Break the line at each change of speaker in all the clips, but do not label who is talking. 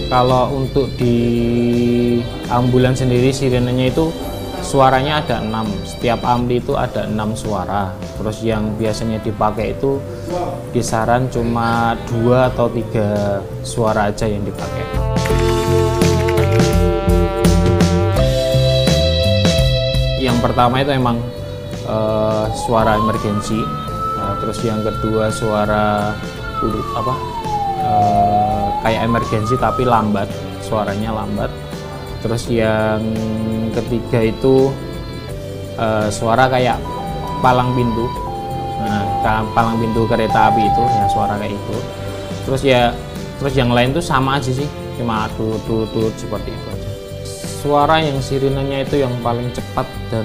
Kalau untuk di ambulan sendiri sirenenya itu suaranya ada 6. Setiap ampli itu ada 6 suara. Terus yang biasanya dipakai itu kisaran cuma 2 atau 3 suara aja yang dipakai. Yang pertama itu emang suara emergensi. Terus yang kedua suara kayak emergensi tapi lambat, suaranya lambat. Terus yang ketiga itu suara kayak palang pintu, palang pintu kereta api itu ya, suara kayak itu. Terus yang lain tuh sama aja sih, cuma tut seperti itu aja. Suara yang sirenenya itu yang paling cepat dan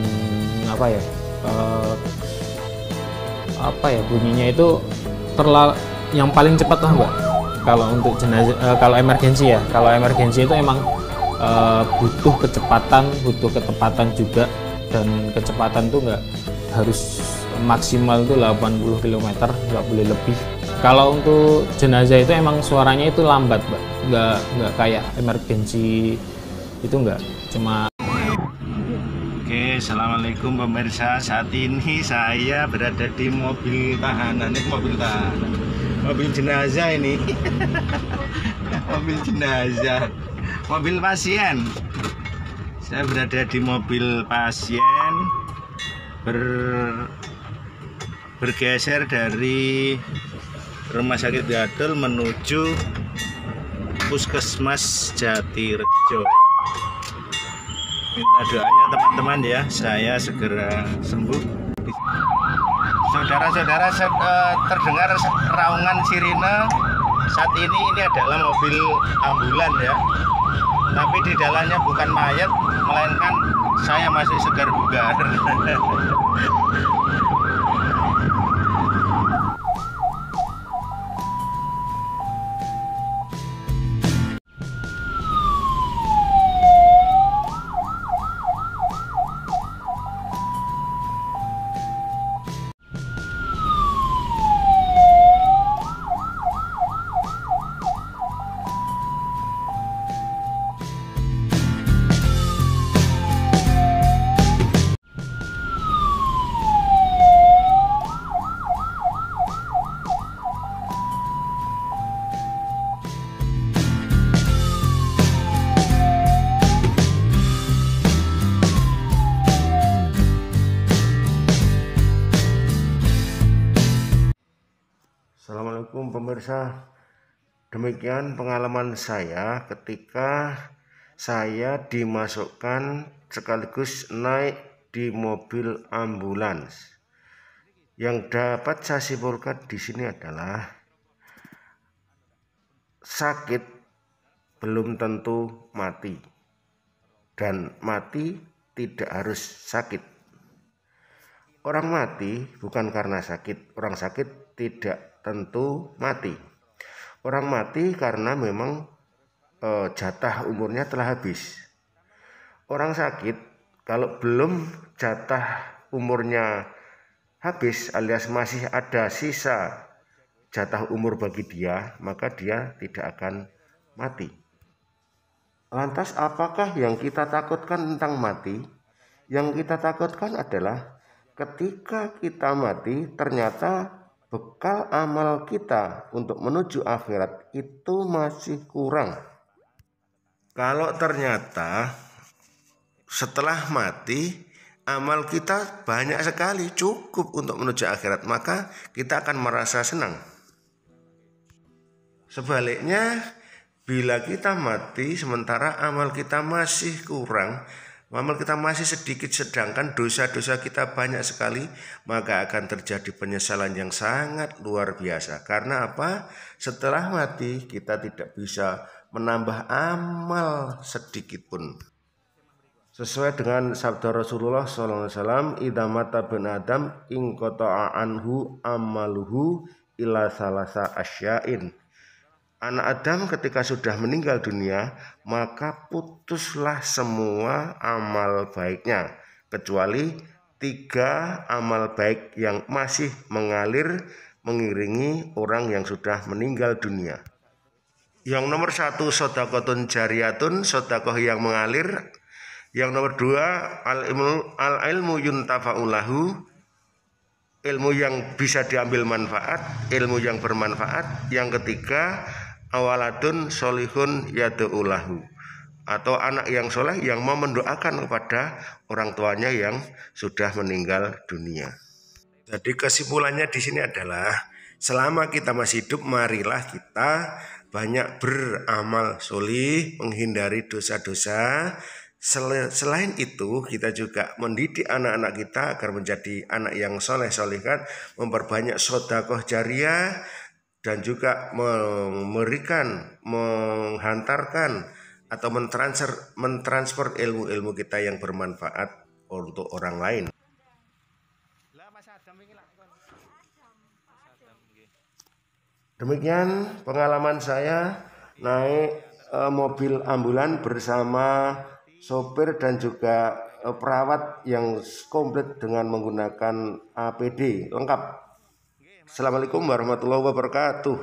bunyinya itu yang paling cepat lah Mbak. Kalau untuk jenazah, kalau emergensi ya, kalau emergensi itu emang butuh ketepatan juga, dan kecepatan tuh nggak harus maksimal itu 80 km, nggak boleh lebih. Kalau untuk jenazah itu emang suaranya itu lambat Mbak, nggak kayak emergensi itu, nggak cuma.
Oke, assalamualaikum pemirsa. Saat ini saya berada di mobil tahanan, mobil jenazah ini. Mobil jenazah, mobil pasien. Saya berada di mobil pasien, bergeser dari Rumah Sakit Gadul menuju Puskesmas Jatirejo. Minta doanya teman-teman ya, saya segera sembuh. Saudara-saudara, terdengar raungan sirine. Saat ini adalah mobil ambulan ya, tapi di dalamnya bukan mayat, melainkan saya masih segar bugar. Assalamualaikum pemirsa, demikian pengalaman saya ketika saya dimasukkan sekaligus naik di mobil ambulans. Yang dapat saya simpulkan di sini adalah sakit belum tentu mati, dan mati tidak harus sakit. Orang mati bukan karena sakit, orang sakit tidak tentu mati. Orang mati karena memang jatah umurnya telah habis. Orang sakit kalau belum jatah umurnya habis alias masih ada sisa jatah umur bagi dia, maka dia tidak akan mati. Lantas apakah yang kita takutkan tentang mati? Yang kita takutkan adalah ketika kita mati ternyata bekal amal kita untuk menuju akhirat itu masih kurang. Kalau ternyata setelah mati amal kita banyak sekali, cukup untuk menuju akhirat, maka kita akan merasa senang. Sebaliknya, bila kita mati sementara amal kita masih kurang, amal kita masih sedikit, sedangkan dosa-dosa kita banyak sekali, maka akan terjadi penyesalan yang sangat luar biasa. Karena apa? Setelah mati kita tidak bisa menambah amal sedikit pun. Sesuai dengan sabda Rasulullah SAW, idza mata bin Adam in qata'a anhu amaluhu ila salasa asyain. Anak Adam ketika sudah meninggal dunia, maka putuslah semua amal baiknya, kecuali 3 amal baik yang masih mengalir mengiringi orang yang sudah meninggal dunia. Yang nomor satu, sodakotun jariyatun, sodakoh yang mengalir. Yang nomor dua, al-ilmu yuntafa'ulahu, ilmu yang bisa diambil manfaat, ilmu yang bermanfaat. Yang ketiga, awaladun solihun yadu'ulahu, atau anak yang soleh yang mau mendoakan kepada orang tuanya yang sudah meninggal dunia. Jadi kesimpulannya di sini adalah selama kita masih hidup, marilah kita banyak beramal solih, menghindari dosa-dosa. Selain itu, kita juga mendidik anak-anak kita agar menjadi anak yang soleh-solihkan, memperbanyak sodakoh jariah, dan juga memberikan, menghantarkan atau mentransfer ilmu-ilmu kita yang bermanfaat untuk orang lain. Demikian pengalaman saya naik mobil ambulan bersama sopir dan juga perawat yang komplit dengan menggunakan APD lengkap. Assalamualaikum warahmatullahi wabarakatuh.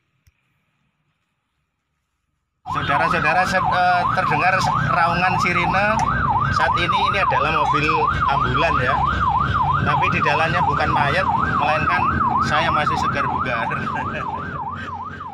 Saudara-saudara, terdengar raungan sirine. Saat ini adalah mobil ambulan ya. Tapi di dalamnya bukan mayat, melainkan saya masih segar bugar.